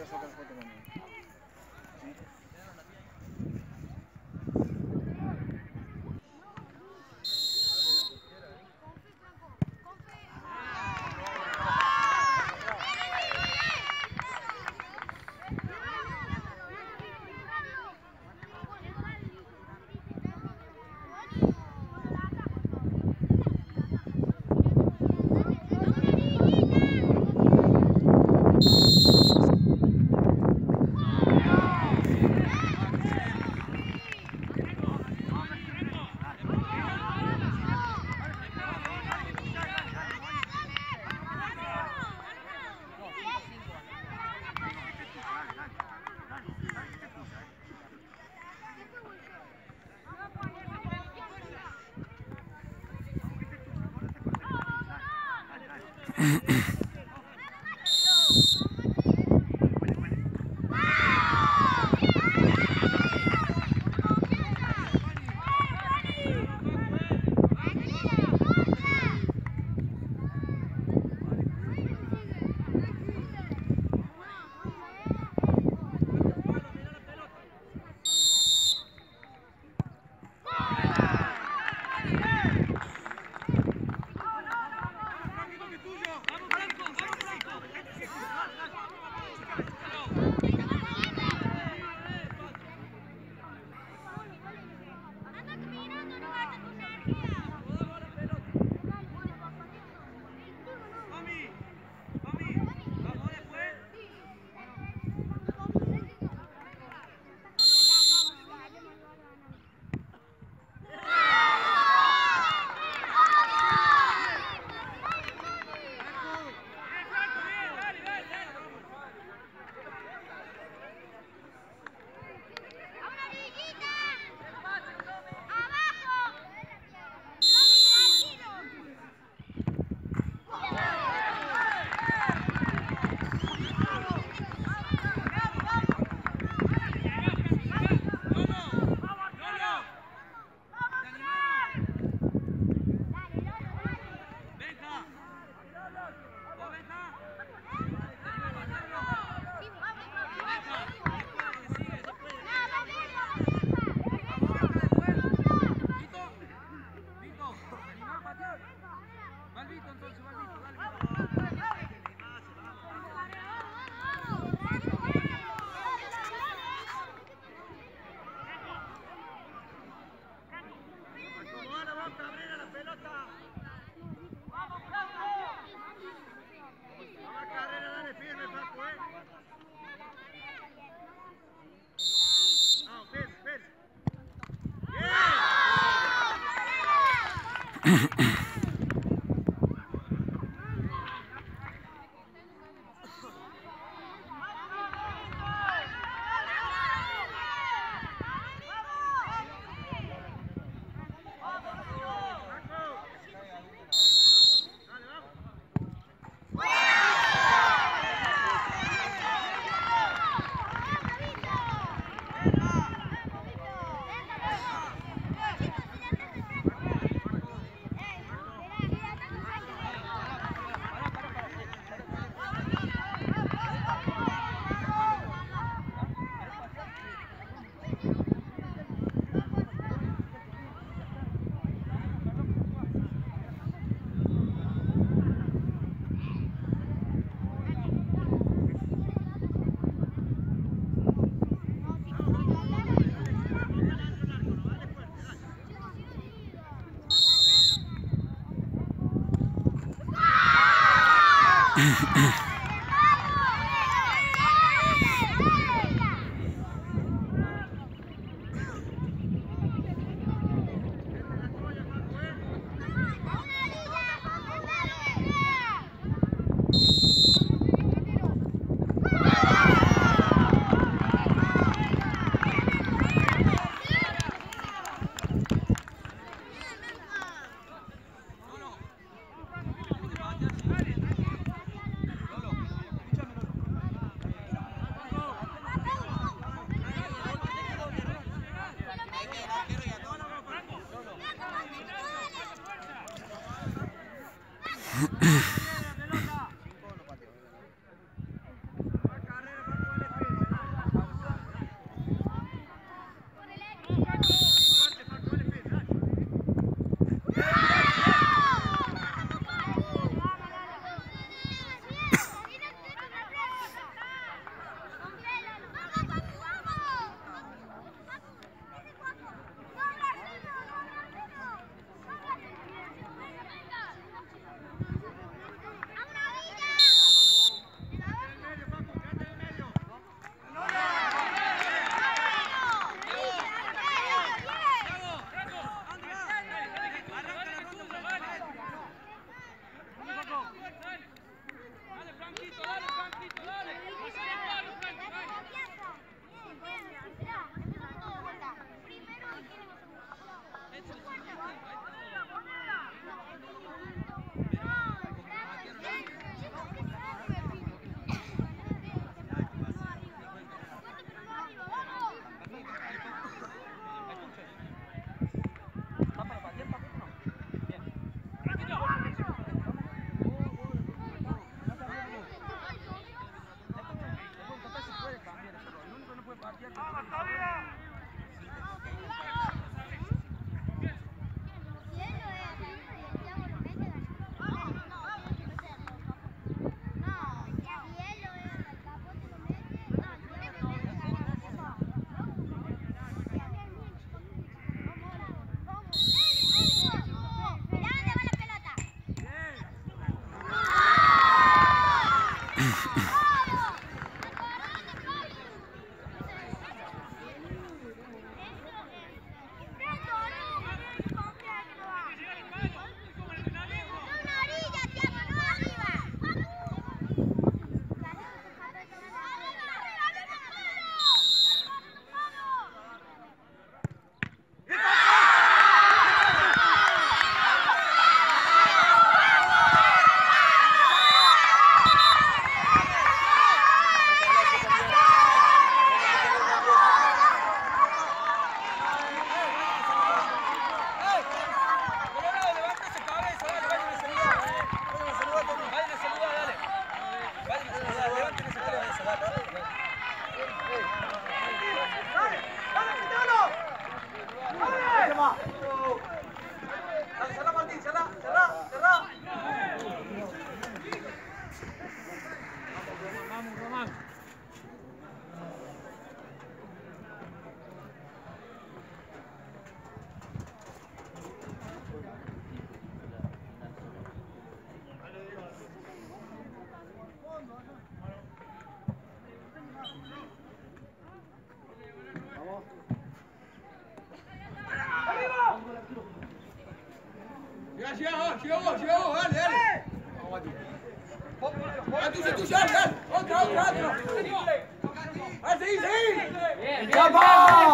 a sacar foto conmigo. Llega vos, dale, dale. Tuyo, dale, dale. Otra. Seguí. Bien. ¡Chapa!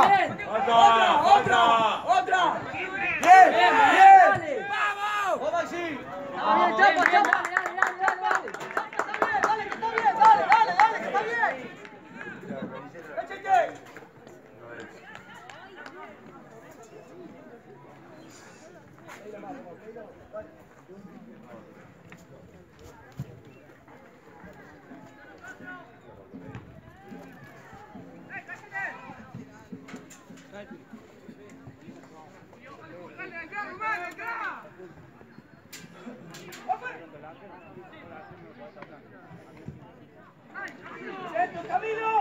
Otra. Bien. ¡Vamos! ¡Vamos, Maxi! Bien, Chapa. Dale. Que está bien. ¡Échate! ¡Camilo!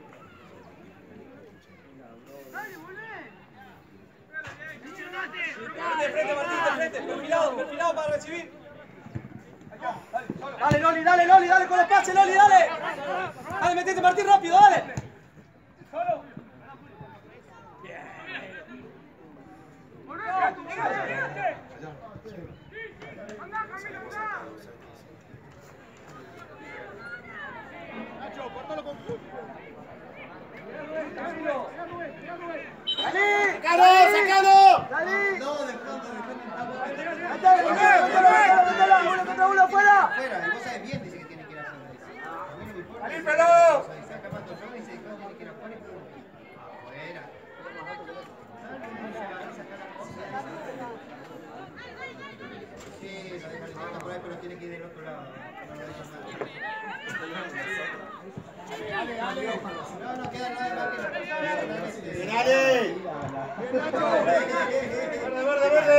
De frente, Martín, de frente. Perfilado para recibir. Dale, Loli, dale con los pases, Loli, dale. Dale, metete, Martín, rápido, dale. Nacho, córtalo con fútbol. ¡Sacalo! ¡Dale! No, de fondo. ¡Uno afuera! Afuera, y vos sabés bien, dice que tiene que ir afuera. A mí no me importa. ¡Salí, pelado! Dice acá cuando yo me dice que tiene que ir afuera y afuera. Sí, lo dejan por ahí, pero tiene que ir del otro lado. Dale. No queda nada más que ¡Dale! ¡Verde!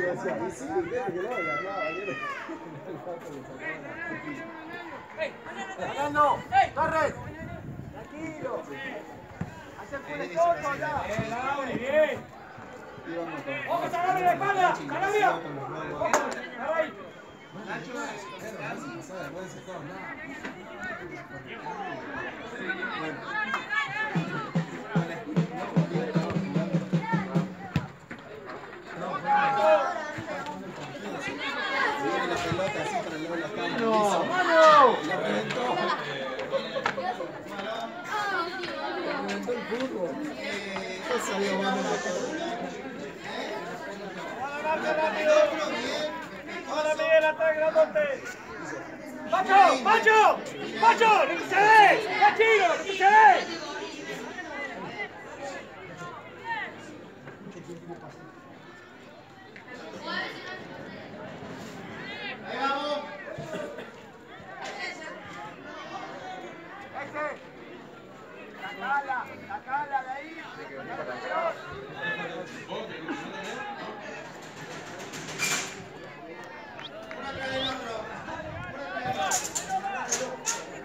¡Fernando! ¡Torres! ¡Tranquilo! ¡Hacer full stop ya! ¡Bien! ¡Ojo, Sarabia en la espalda! ¡Sarabia! ¡Ojo! ¡Ahí! ¡Ahora Miguel, atrás, grandote! ¡Pacho! ¡Retrocede! ¡Tranquilo, retrocede! Ahí vamos. Sacala de ahí. Uno atrás del otro. Uno atrás del otro.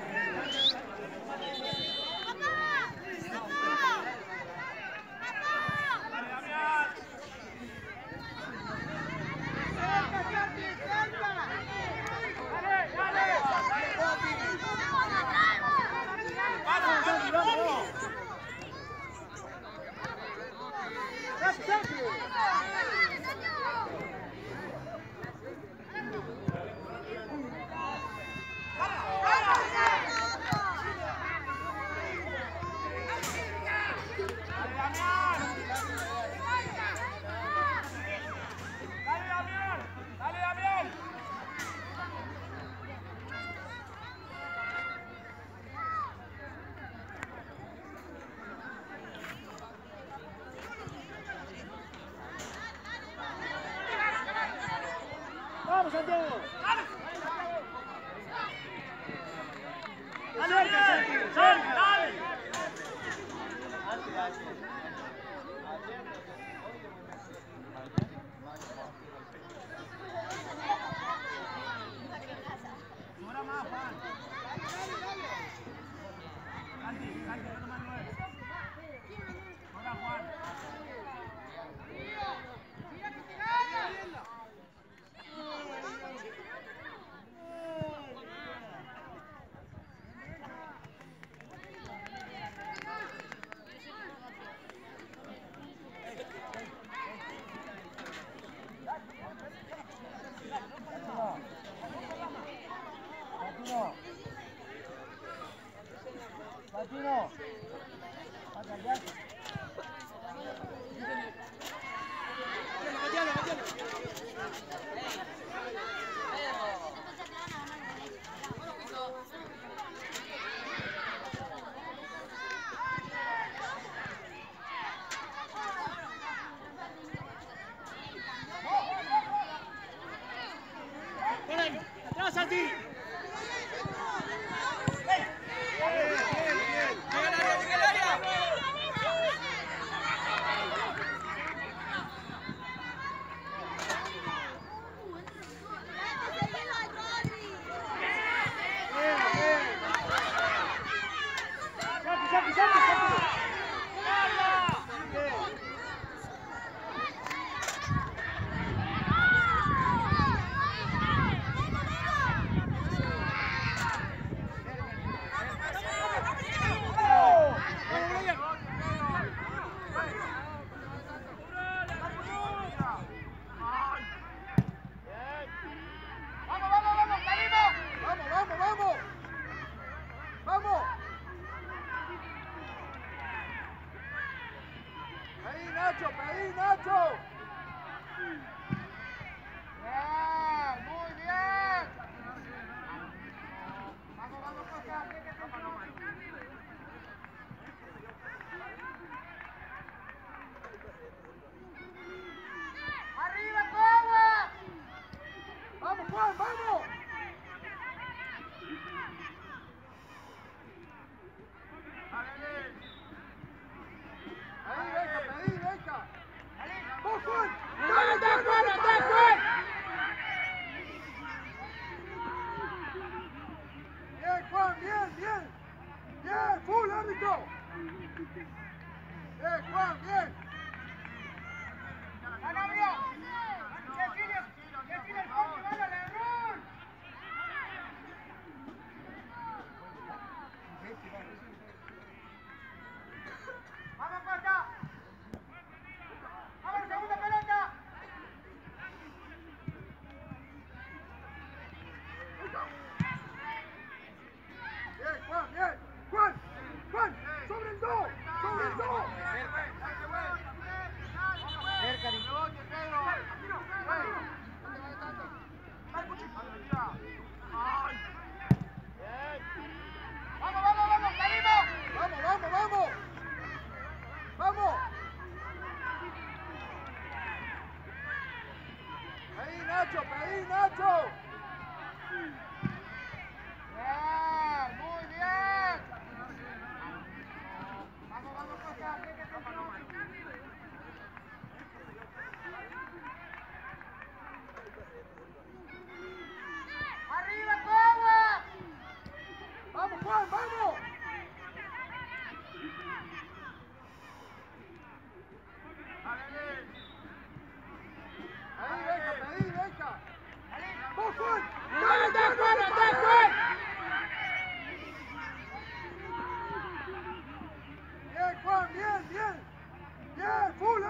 ¡Vamos, Santiago! Latino. ¡Atrás, Santi! Nacho, pedí, Nacho. Bien, muy bien. Vamos, vamos, Costa. ¡Arriba, Juan! ¡Vamos, Juan, vamos! Ahí, venga, pedí, venga. ¡Vos, Juan! ¡Dale, dale, Juan, dale, Juan! Bien, Juan, bien, bien. Bien, full, árbitro. Bien, Juan, bien. ¡Sanabria! ¡Decile el coche, vale, Lebrón! ¡Vamos, Costa! ¡Vamos, segunda pelota! Bien, Juan, bien. Juan, Juan, sobre el 2, sobre el 2. Cerca, ¡vamos, vamos, vamos, salimos! ¡Vamos, vamos, vamos! ¡Vamos! ¡Pedí, Nacho, pedí, Nacho! Bien, muy bien.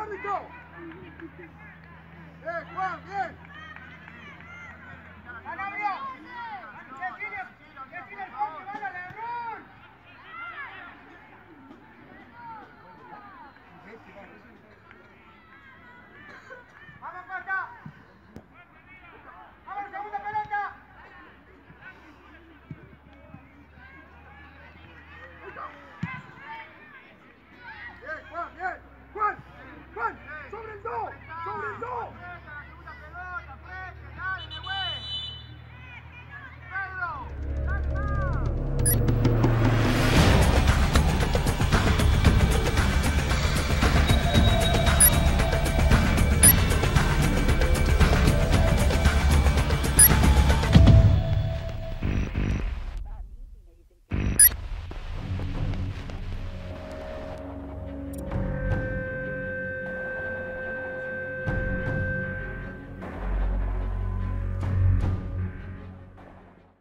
árbitro! ¡Bien, Juan, bien! ¡Sanabria! ¡Decide el corte, van a Lebrón! ¡Vamos, Costa! ¡Vamos, segunda pelota! Bien, Juan, bien. Juan, Juan, sobre el 2, sobre el 2. La segunda pelota, frente, dale, güey. Pedro, dale más.